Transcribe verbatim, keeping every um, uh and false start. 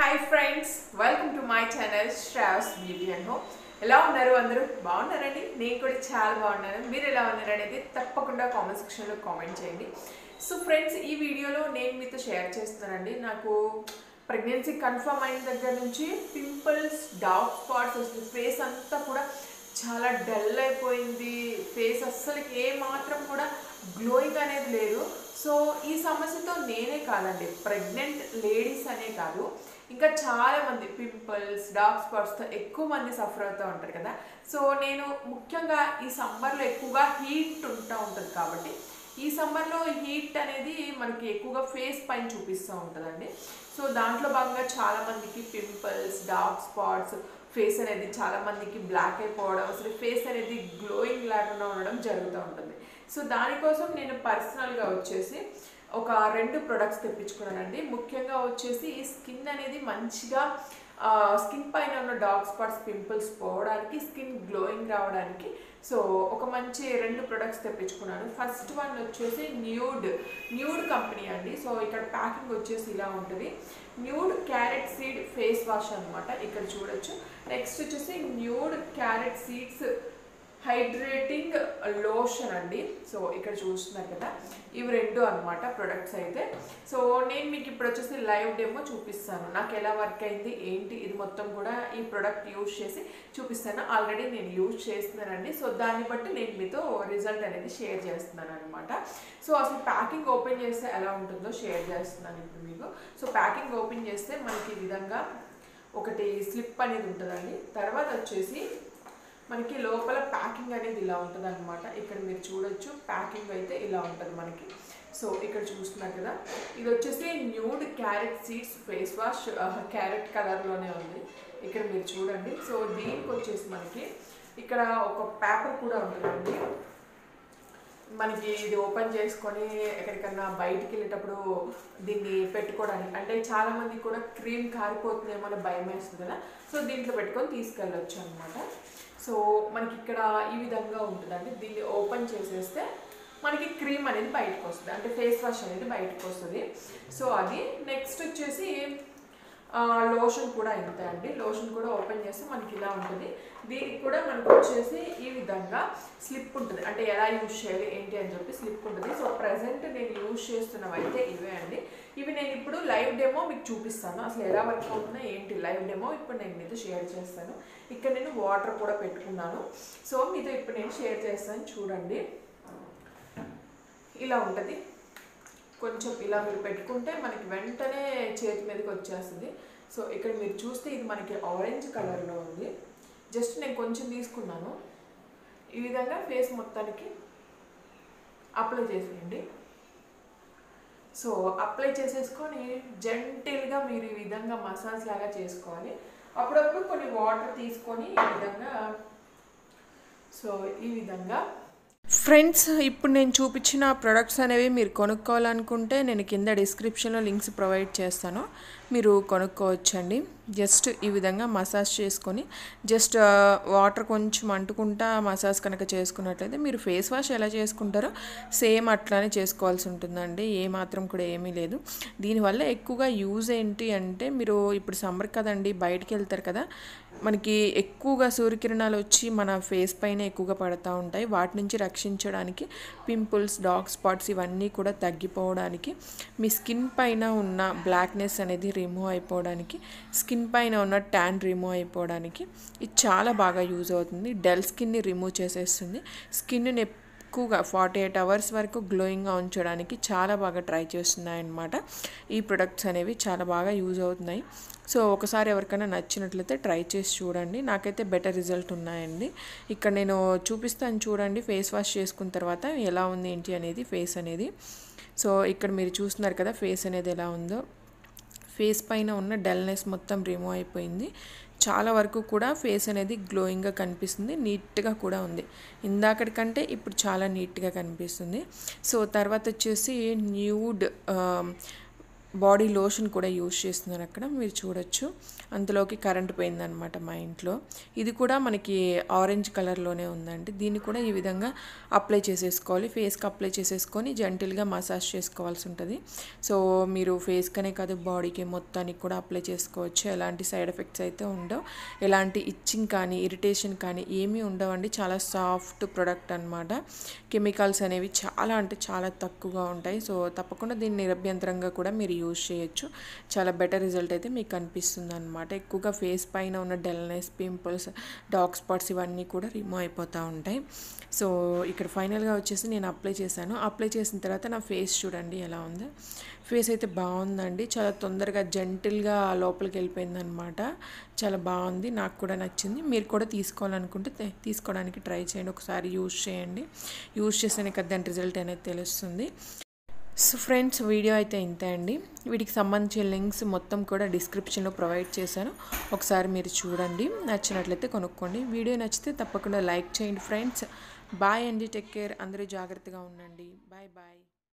Hi friends, welcome to my channel Shrav's Beauty and Home. ఎలా ఉన్నారు అందరూ బాగున్నారండి నేను కూడా చాలా బాగున్నాను మీరు ఎలా ఉన్నారు అనేది తప్పకుండా కామెంట్ సెక్షన్ లో కామెంట్ చేయండి సో ఫ్రెండ్స్ ఈ వీడియోలో నేను మీతో షేర్ చేస్తానండి నాకు ప్రెగ్నెన్సీ కన్ఫర్మ్ అయిన దగ్గర నుంచి పింపుల్స్ డార్క్ స్పాట్స్ అసలు ఫేస్ అంతా కూడా చాలా డల్ అయిపోయింది ఫేస్ అస్సలు ఏ మాత్రం కూడా గ్లోయింగ్ అనేది లేదు సో ఈ సమస్యతో నేనే కాదండి ప్రెగ్నెంట్ లేడీస్ అనే కాదు ఇంకా చాలా మంది పింపుల్స్ డార్క్ స్పాట్స్తో ఎక్కువ మంది సఫర్ అవుతూ ఉంటారు కదా సో నేను ముఖ్యంగా ఈ సమ్మర్లో ఎక్కువగా హీట్ ఉంటూ ఉంటుంది కాబట్టి ఈ సమ్మర్లో హీట్ అనేది మనకి ఎక్కువగా ఫేస్ పైన చూపిస్తూ ఉంటుందండి సో దాంట్లో భాగంగా చాలామందికి పింపుల్స్ డార్క్ స్పాట్స్ ఫేస్ అనేది చాలామందికి బ్లాక్ అయిపోవడం అసలు ఫేస్ అనేది గ్లోయింగ్ లేకుండా ఉండడం జరుగుతూ ఉంటుంది సో దానికోసం నేను పర్సనల్గా వచ్చేసి ఒక రెండు ప్రొడక్ట్స్ తెప్పించుకున్నానండి ముఖ్యంగా వచ్చేసి ఈ స్కిన్ అనేది మంచిగా స్కిన్ పైన ఉన్న డార్క్ స్పాట్స్ పింపుల్స్ పోవడానికి స్కిన్ గ్లోయింగ్ రావడానికి సో ఒక మంచి రెండు ప్రొడక్ట్స్ తెప్పించుకున్నాను ఫస్ట్ వన్ వచ్చేసి న్యూడ్ న్యూడ్ కంపెనీ అండి సో ఇక్కడ ప్యాకింగ్ వచ్చేసి ఇలా ఉంటుంది Nude carrot seed face wash అనమాట ఇక్కడ చూడొచ్చు నెక్స్ట్ వచ్చేసి Nude carrot seeds hydrating lotion అండి సో ఇక్కడ చూస్తున్నారు కదా ఇవి రెండు అనమాట ప్రొడక్ట్స్ అయితే సో నేను మీకు ఇప్పుడు వచ్చేసి లైవ్ డెమో చూపిస్తాను నాకు ఎలా వర్క్ అయింది ఏంటి ఇది మొత్తం కూడా ఈ ప్రొడక్ట్ యూజ్ చేసి చూపిస్తాను ఆల్రెడీ నేను యూజ్ చేస్తున్నానండి సో దాన్ని బట్టి నేను మీతో రిజల్ట్ అనేది షేర్ చేస్తున్నాను అనమాట సో అసలు ప్యాకింగ్ ఓపెన్ చేస్తే ఎలా ఉంటుందో షేర్ చేస్తున్నాను ఇప్పుడు మీకు సో ప్యాకింగ్ ఓపెన్ చేస్తే మనకి ఈ విధంగా ఒకటి స్లిప్ అనేది ఉంటుందండి తర్వాత వచ్చేసి మనకి లోపల ప్యాకింగ్ అనేది ఇలా ఉంటుంది అనమాట ఇక్కడ మీరు చూడొచ్చు ప్యాకింగ్ అయితే ఇలా ఉంటుంది మనకి సో ఇక్కడ చూస్తున్నారు కదా ఇది వచ్చేసి Nude carrot seeds face wash carrot కలర్లోనే ఉంది ఇక్కడ మీరు చూడండి సో దీనికి వచ్చేసి మనకి ఇక్కడ ఒక పేపర్ కూడా ఉంటుందండి మనకి ఇది ఓపెన్ చేసుకొని ఎక్కడికన్నా బయటికి వెళ్ళేటప్పుడు దీన్ని పెట్టుకోవడానికి అంటే చాలామంది కూడా క్రీమ్ కారిపోతుందేమో అని భయం వేస్తుంది కదా సో దీంట్లో పెట్టుకొని తీసుకెళ్ళొచ్చు అనమాట సో మనకి ఇక్కడ ఈ విధంగా ఉంటుందండి దీన్ని ఓపెన్ చేసేస్తే మనకి క్రీమ్ అనేది బయటకు వస్తుంది అంటే ఫేస్ వాష్ అనేది బయటకు వస్తుంది సో అది నెక్స్ట్ వచ్చేసి లోషన్ కూడా ఇంతే అండి లోషన్ కూడా ఓపెన్ చేస్తే మనకి ఇలా ఉంటుంది దీనికి కూడా మనకు వచ్చేసి ఈ విధంగా స్లిప్ ఉంటుంది అంటే ఎలా యూజ్ చేయాలి ఏంటి అని చెప్పి స్లిప్ ఉంటుంది సో ప్రజెంట్ నేను యూజ్ చేస్తున్నవి అయితే ఇవే అండి ఇవి నేను ఇప్పుడు లైవ్ డెమో మీకు చూపిస్తాను అసలు ఎలా వర్క్ అవుతుందో ఏంటి లైవ్ డెమో ఇప్పుడు నేను మీతో షేర్ చేస్తాను ఇక్కడ నేను వాటర్ కూడా పెట్టుకున్నాను సో మీతో ఇప్పుడు నేను షేర్ చేస్తాను చూడండి ఇలా ఉంటుంది కొంచెం ఇలా మీరు పెట్టుకుంటే మనకి వెంటనే చేతి మీదకి వచ్చేస్తుంది సో ఇక్కడ మీరు చూస్తే ఇది మనకి ఆరెంజ్ కలర్లో ఉంది జస్ట్ నేను కొంచెం తీసుకున్నాను ఈ విధంగా ఫేస్ మొత్తానికి అప్లై చేసేయండి సో అప్లై చేసేసుకొని జెంటిల్గా మీరు ఈ విధంగా మసాజ్ లాగా చేసుకోవాలి అప్పుడప్పుడు కొన్ని వాటర్ తీసుకొని ఈ విధంగా సో ఈ విధంగా ఫ్రెండ్స్ ఇప్పుడు నేను చూపించిన ప్రొడక్ట్స్ అనేవి మీరు కొనుక్కోవాలనుకుంటే నేను కింద డిస్క్రిప్షన్లో లింక్స్ ప్రొవైడ్ చేస్తాను మీరు కొనుక్కోవచ్చండి జస్ట్ ఈ విధంగా మసాజ్ చేసుకొని జస్ట్ వాటర్ కొంచెం అంటుకుంటా మసాజ్ కనుక చేసుకున్నట్లయితే మీరు ఫేస్ వాష్ ఎలా చేసుకుంటారో సేమ్ అట్లానే చేసుకోవాల్సి ఉంటుందండి ఏ మాత్రం కూడా ఏమీ లేదు దీనివల్ల ఎక్కువగా యూజ్ ఏంటి అంటే మీరు ఇప్పుడు సమ్మర్ కదండి బయటికి వెళ్తారు కదా మనకి ఎక్కువగా సూర్యకిరణాలు వచ్చి మన ఫేస్ పైన ఎక్కువగా పడుతూ ఉంటాయి వాటి నుంచి రక్షించడానికి పింపుల్స్ డార్క్ స్పాట్స్ ఇవన్నీ కూడా తగ్గిపోవడానికి మీ స్కిన్ పైన ఉన్న బ్లాక్నెస్ అనేది రిమూవ్ అయిపోవడానికి స్కిన్ పైన ఉన్న ట్యాన్ రిమూవ్ అయిపోవడానికి ఇది చాలా బాగా యూజ్ అవుతుంది డల్ స్కిన్ని రిమూవ్ చేసేస్తుంది స్కిన్ని ఎక్కువగా ఫార్టీ ఎయిట్ అవర్స్ వరకు గ్లోయింగ్గా ఉంచడానికి చాలా బాగా ట్రై చేస్తున్నాయి అన్నమాట ఈ ప్రొడక్ట్స్ అనేవి చాలా బాగా యూజ్ అవుతున్నాయి సో ఒకసారి ఎవరికైనా నచ్చినట్లయితే ట్రై చేసి చూడండి నాకైతే బెటర్ రిజల్ట్ ఉన్నాయండి ఇక్కడ నేను చూపిస్తాను చూడండి ఫేస్ వాష్ చేసుకున్న తర్వాత ఎలా ఉంది ఏంటి అనేది ఫేస్ అనేది సో ఇక్కడ మీరు చూస్తున్నారు కదా ఫేస్ అనేది ఎలా ఉందో ఫేస్ పైన ఉన్న డల్నెస్ మొత్తం రిమూవ్ అయిపోయింది చాలా వరకు కూడా ఫేస్ అనేది గ్లోయింగ్గా కనిపిస్తుంది నీట్గా కూడా ఉంది ఇందాకటి కంటే ఇప్పుడు చాలా నీట్గా కనిపిస్తుంది సో తర్వాత వచ్చేసి న్యూడ్ బాడీ లోషన్ కూడా యూజ్ చేస్తున్నాను అక్కడ మీరు చూడొచ్చు. అంతలోకి కరెంట్ పోయిందనమాట మా ఇంట్లో. ఇది కూడా మనకి ఆరెంజ్ కలర్లోనే ఉందండి. దీన్ని కూడా ఈ విధంగా అప్లై చేసేసుకోవాలి. ఫేస్కి అప్లై చేసేసుకొని జెంటిల్గా మసాజ్ చేసుకోవాల్సి ఉంటుంది. సో మీరు ఫేస్కనే కాదు బాడీకి మొత్తానికి కూడా అప్లై చేసుకోవచ్చు. ఎలాంటి సైడ్ ఎఫెక్ట్స్ అయితే ఉండవు, ఎలాంటి ఇచ్చింగ్ కానీ ఇరిటేషన్ కానీ ఏమీ ఉండవండి. చాలా సాఫ్ట్ ప్రోడక్ట్ అనమాట. కెమికల్స్ అనేవి చాలా అంటే చాలా తక్కువగా ఉంటాయి. సో తప్పకుండా దీన్ని నిరభ్యంతరంగా కూడా మీరు యూజ్ చేయొచ్చు. చాలా బెటర్ రిజల్ట్ అయితే మీకు కనిపిస్తుంది అనమాట. ఎక్కువగా ఫేస్ పైన ఉన్న డల్నెస్, పింపుల్స్, డార్క్ స్పాట్స్ ఇవన్నీ కూడా రిమూవ్ అయిపోతూ ఉంటాయి. సో ఇక్కడ ఫైనల్గా వచ్చేసి నేను అప్లై చేశాను. అప్లై చేసిన తర్వాత నా ఫేస్ చూడండి ఎలా ఉందో. ఫేస్ అయితే బాగుందండి. చాలా తొందరగా జెంటిల్గా లోపలికి వెళ్ళిపోయింది అనమాట. చాలా బాగుంది, నాకు కూడా నచ్చింది. మీరు కూడా తీసుకోవాలనుకుంటే తీసుకోవడానికి ట్రై చేయండి. ఒకసారి యూజ్ చేయండి. యూజ్ చేస్తేనే కదా దాని రిజల్ట్ అనేది తెలుస్తుంది. సో ఫ్రెండ్స్, వీడియో అయితే ఇంతే అండి. వీటికి సంబంధించిన లింక్స్ మొత్తం కూడా డిస్క్రిప్షన్లో ప్రొవైడ్ చేశాను. ఒకసారి మీరు చూడండి, నచ్చినట్లయితే కొనుక్కోండి. వీడియో నచ్చితే తప్పకుండా లైక్ చేయండి ఫ్రెండ్స్. బాయ్ అండి, టేక్ కేర్. అందరూ జాగ్రత్తగా ఉండండి. Bye bye.